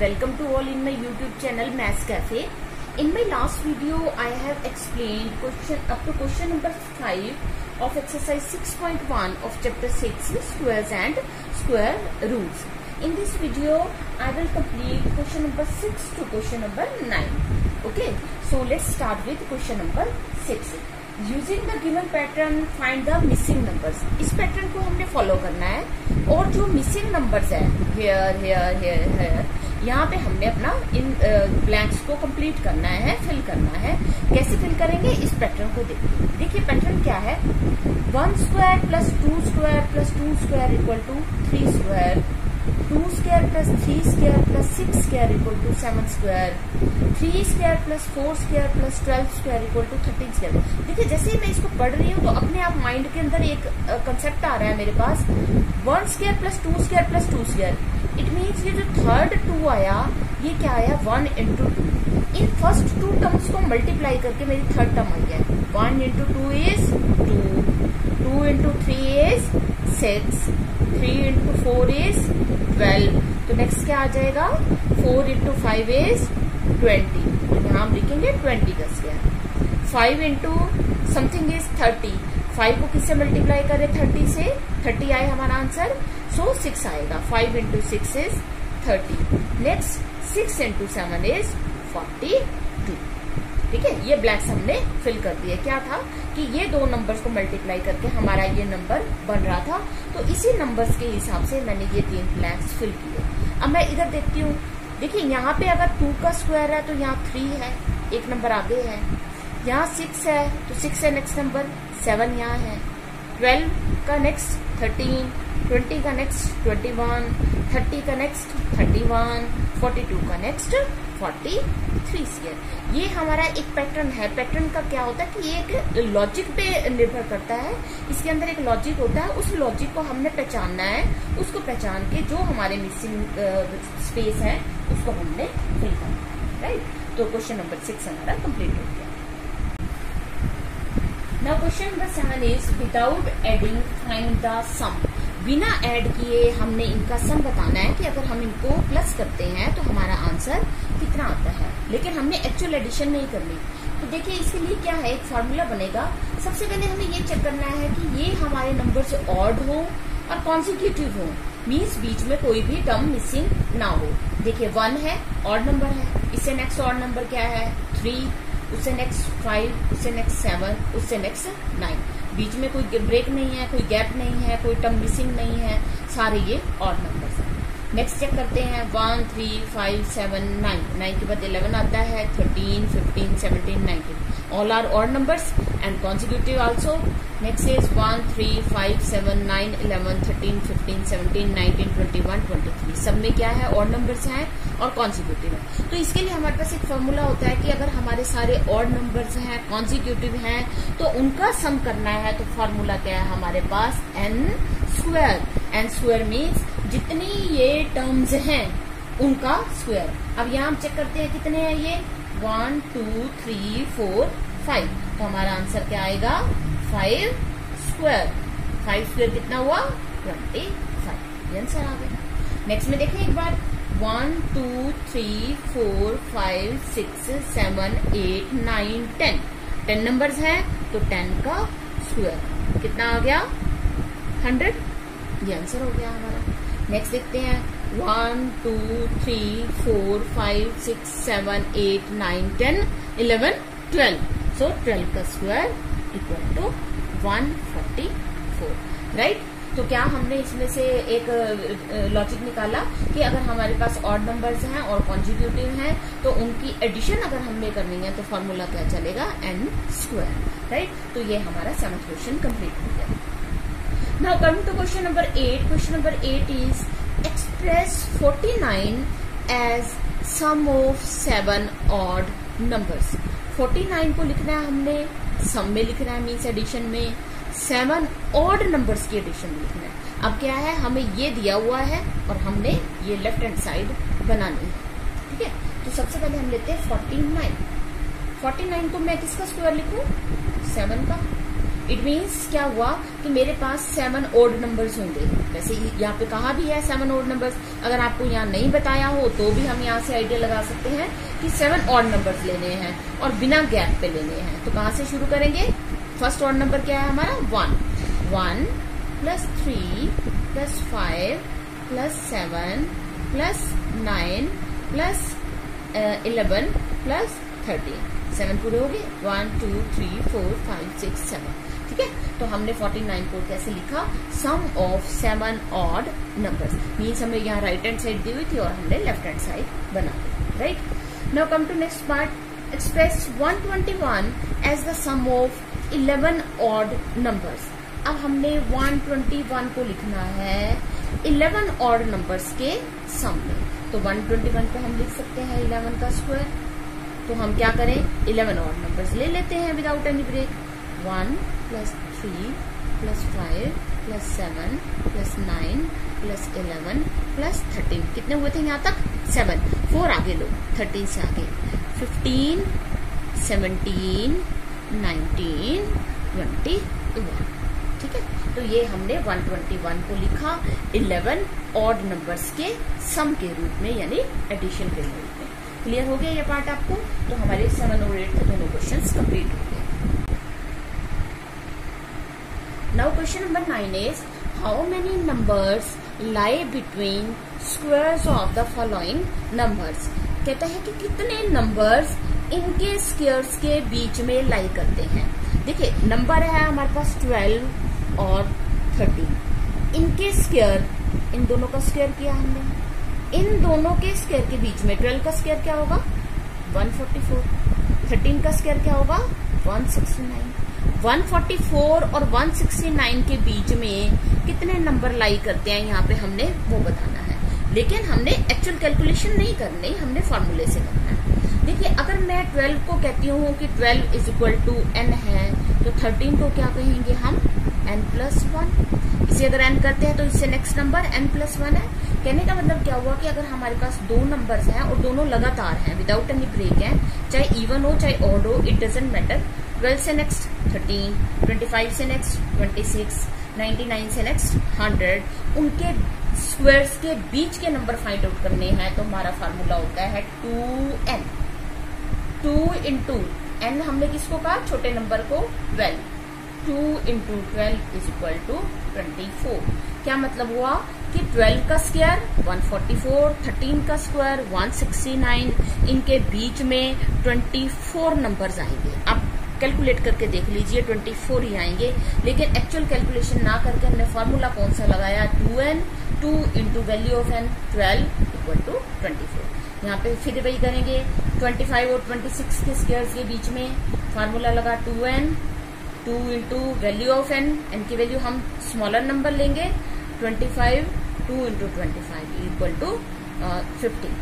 Welcome to all in my YouTube channel Maths Cafe. In my last video, I have explained up to question number 5 of exercise 6.1 of chapter 6 squares and square roots. In this video, I will complete question number 6 to question number 9. Okay, so let's start with question number 6. Using the given pattern, find the missing numbers. इस pattern को हमने follow करना है और जो missing numbers है here, यहाँ पे हमने अपना इन ब्लैंक्स को कंप्लीट करना है, फिल करना है. कैसे फिल करेंगे इस पैटर्न को देखिए पैटर्न क्या है. 1 square plus 2 square plus 2 square equal to 3 square, 2 square plus 3 square plus 6 square equal to 7 square, 3 square plus 4 square plus 12 square equal to 13 square. देखिए जैसे ही मैं इसको पढ़ रही हूँ तो अपने आप माइंड के अंदर एक कंसेप्ट आ रहा है मेरे पास. 1 square plus 2 square plus 2 square. It means ये जो थर्ड 2 आया ये क्या आया 1 इंटू 2. इन फर्स्ट 2 टर्म्स को मल्टीप्लाई करके मेरी थर्ड टर्म आई है. 1 into 2 is 2, 2 into 3 is 6, 3 into 4 is 12. तो नेक्स्ट क्या आ जाएगा 4 इंटू 5 इज 20. तो यहाँ हम लिखेंगे 20 का स्क्वायर. 5 into something is 30. 5 को किससे मल्टीप्लाई करें 30 से, 30 आए हमारा आंसर. सो 6 आएगा. 5 into 6 is 30. Next 6 into 7 is 42. ठीक है, ये ब्लैंक्स हमने फिल कर दिए. क्या था कि ये दो नंबर्स को मल्टीप्लाई करके हमारा ये नंबर बन रहा था. तो इसी नंबर्स के हिसाब से मैंने ये 3 ब्लैंक्स फिल किए. अब मैं इधर देखती हूँ. देखिए यहाँ पे अगर 2 का स्क्वायर है तो यहाँ 3 है, एक नंबर आगे है. यहाँ 6 है तो 6 है नेक्स्ट नंबर, 7 यहाँ है. 12 का नेक्स्ट 13, 20 का नेक्स्ट 21, 30 का नेक्स्ट 31, 42 का नेक्स्ट 43 स्क्वायर. ये हमारा एक पैटर्न है. पैटर्न का क्या होता है कि ये एक लॉजिक पे निर्भर करता है. इसके अंदर एक लॉजिक होता है. उस लॉजिक को हमने पहचानना है. उसको पहचान के जो हमारे मिसिंग स्पेस है उसको हमने फिल करना है. राइट. तो क्वेश्चन नंबर 6 हमारा कंप्लीट हो गया. Now question number 7 is without adding find the sum. बिना ऐड किए हमने इनका सम बताना है कि अगर हम इनको प्लस करते हैं तो हमारा आंसर कितना आता है. लेकिन हमने एक्चुअल एडिशन नहीं करनी. तो देखिए इसके लिए क्या है, एक फॉर्मूला बनेगा. सबसे पहले हमें ये चेक करना है कि ये हमारे नंबर से ऑड हो और कॉन्सिक्यूटिव हो. मीन्स बीच में कोई भी टर्म मिसिंग ना हो. देखिए 1 है, ऑड नंबर है. इससे नेक्स्ट ऑड नंबर क्या है 3, उससे नेक्स्ट 5, उससे नेक्स्ट 7, उससे नेक्स्ट 9. बीच में कोई ब्रेक नहीं है, कोई गैप नहीं है, कोई टर्म मिसिंग नहीं है. सारे ये ऑड नंबर्स हैं. नेक्स्ट चेक करते हैं 1, 3, 5, 7, 9. 9 के बाद 11 आता है. 13, 15, 17, 19. All are odd numbers and consecutive also. Next is 1, 3, 5, 7, 9, 11, 13, 15, 17, 19, 21, 23. सब में क्या है odd numbers हैं और consecutive है. तो इसके लिए हमारे पास एक फॉर्मूला होता है कि अगर हमारे सारे odd numbers हैं, consecutive हैं तो उनका सम करना है. तो फॉर्मूला क्या है हमारे पास n square. n square means जितनी ये टर्म्स हैं उनका स्क्वायर. अब यहाँ हम चेक करते हैं कितने हैं ये 1, 2, 3, 4, 5. तो हमारा आंसर क्या आएगा 5 स्क्वायर. 5 स्क्वायर कितना हुआ 25. ये आंसर आ गया. नेक्स्ट में देखें एक बार 1, 2, 3, 4, 5, 6, 7, 8, 9, 10. 10 नंबर्स हैं तो 10 का स्क्वायर कितना आ गया 100. ये आंसर हो गया हमारा. नेक्स्ट देखते हैं 1, 2, 3, 4, 5, 6, 7, 8, 9, 10, 11, 12. सो 12 का स्क्वायर इक्वल टू 144. राइट. तो क्या हमने इसमें से एक लॉजिक निकाला कि अगर हमारे पास ऑड नंबर्स हैं और कॉन्जिक्यूटिव हैं तो उनकी एडिशन अगर हमें करनी है तो फॉर्मूला क्या चलेगा n स्क्वायर. राइट. तो ये हमारा 7th क्वेश्चन कंप्लीट हो गया. Now coming to question number 8. Question number 8 is express 49 as sum of 7 odd numbers. 49 को लिखना है हमने सम में लिखना है मीन्स एडिशन में. 7 odd numbers की एडिशन में लिखना है. अब क्या है हमें ये दिया हुआ है और हमने ये लेफ्ट हैंड साइड बनानी है. ठीक है. तो सबसे पहले हम लेते हैं 49. 49 को मैं किसका स्क्वायर लिखूं 7 का. इट मीन्स क्या हुआ कि मेरे पास 7 ओड नंबर्स होंगे। वैसे यहाँ पे कहा भी है 7 ओड नंबर्स, अगर आपको यहाँ नहीं बताया हो तो भी हम यहाँ से आइडिया लगा सकते हैं कि 7 ऑड नंबर्स लेने हैं और बिना गैप पे लेने हैं। तो कहाँ से शुरू करेंगे? फर्स्ट ऑड नंबर क्या है हमारा? 1 प्लस 3 प्लस 5 प्लस 7 प्लस 9 प्लस 11 प्लस 13। 7 पूरे हो गए, 1 2 3 4 5 6 7। ठीक है, तो हमने 49 को कैसे लिखा? Sum of 7 odd numbers. Means हमें यहाँ राइट हैंड साइड दी हुई थी और हमने लेफ्ट हैंड साइड बना दी। Right, now come to next part. Express 121 as the sum of 11 odd numbers. अब हमने 121 को लिखना है 11 ऑड नंबर्स के सम में। तो 121 को हम लिख सकते हैं 11 का स्क्वायर। तो हम क्या करें? 11 ऑड नंबर्स ले लेते हैं विदाउट एनी ब्रेक। 1 प्लस 3 प्लस 5 प्लस 7 प्लस 9 प्लस 11 प्लस 13। कितने हुए थे यहाँ तक? 7। 4 आगे लो, 13 से आगे 15 17 19 21। ठीक है, तो ये हमने 121 को लिखा 11 ऑड नंबर्स के सम के रूप में, यानी एडिशन के रूप में। क्लियर हो गया ये पार्ट आपको? तो हमारे 7 और 8 दोनों क्वेश्चंस कंप्लीट हो गए। Now question number 9 is how many numbers lie between squares of the following numbers. कहता है कि कितने नंबर्स इनके स्क्वायर्स के बीच में लाई करते हैं। देखिए, नंबर है हमारे पास 12 और 13। इनके स्क्वायर, इन दोनों का स्क्वायर किया हमने। इन दोनों के स्क्वायर के बीच में 12 का स्क्वायर क्या होगा? 144। 13 का स्क्वायर क्या होगा? 169। 144 और 169 के बीच में कितने नंबर लाई करते हैं यहाँ पे हमने वो बताना है। लेकिन हमने एक्चुअल कैलकुलेशन नहीं करनी, हमने फॉर्मूले से करना है। देखिए, अगर मैं 12 को कहती हूँ कि 12 इज इक्वल टू n है, तो 13 को क्या कहेंगे हम? n+1। इसे अगर n करते हैं तो इससे नेक्स्ट नंबर n+1 है। कहने का मतलब क्या हुआ कि अगर हमारे पास दो नंबर्स हैं और दोनों लगातार हैं, विदाउट एनी ब्रेक हैं, चाहे इवन हो चाहे ऑड हो, इट डजंट मैटर। 12 से नेक्स्ट 13, 25 से नेक्स्ट 26, 99 से नेक्स्ट 100, उनके स्क्वायर्स के बीच के नंबर फाइंड आउट करने हैं। तो हमारा फार्मूला होता है 2n। 2 इंटू n हमने किसको कहा? छोटे नंबर को 12। 2 इंटू 12 इज इक्वल टू 24। क्या मतलब हुआ कि 12 का स्क्वायर 144, 13 का स्क्वायर 169, इनके बीच में 24 नंबर्स आएंगे। आप कैलकुलेट करके देख लीजिए, 24 ही आएंगे। लेकिन एक्चुअल कैलकुलेशन ना करके हमने फॉर्मूला कौन सा लगाया? 2n। 2 into value of n 12 equal to 24। यहाँ पे फिर वही करेंगे, 25 और 26 के स्क्वायर्स के बीच में फार्मूला लगा 2n। 2 into value of n, n की वैल्यू हम स्मॉलर नंबर लेंगे 25। 2 इंटू 25 equal to 50।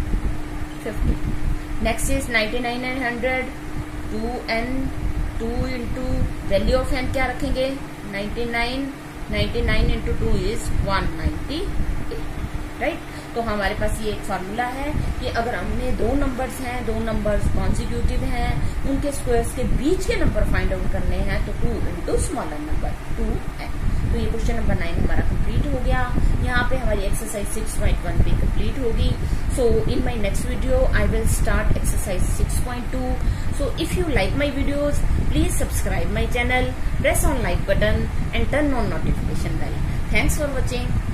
Next is 99 and 100। 2n। 2 into value of n क्या रखेंगे? 99। 99 इंटू 2 इज 198। राइट, तो हमारे पास ये एक फार्मूला है कि अगर हमने दो नंबर्स हैं, दो नंबर्स कॉन्सिक्यूटिव हैं, उनके स्क्वायर्स के बीच के नंबर फाइंड आउट करने हैं, तो 2 इंटू स्मॉलर नंबर 2n। तो ये क्वेश्चन नंबर 9 हमारा कंप्लीट हो गया। यहाँ पे हमारी एक्सरसाइज 6.1 भी कंप्लीट होगी। So in my next video I will start exercise 6.2। So if you like my videos, please subscribe my channel, press on like button and turn on notification bell. Thanks for watching.